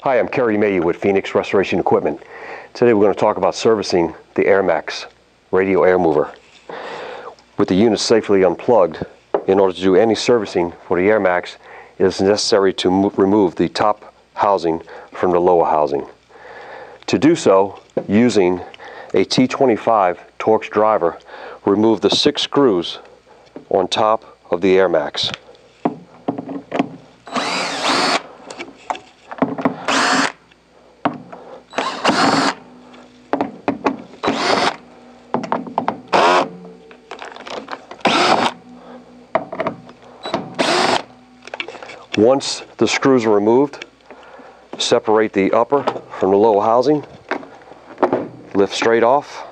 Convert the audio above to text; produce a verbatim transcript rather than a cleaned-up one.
Hi, I'm Kerry Mayhew with Phoenix Restoration Equipment. Today we're going to talk about servicing the AirMAX radio air mover. With the unit safely unplugged, in order to do any servicing for the AirMAX, it is necessary to move, remove the top housing from the lower housing. To do so, using a T twenty-five Torx driver, remove the six screws on top of the AirMAX. Once the screws are removed, separate the upper from the lower housing, lift straight off,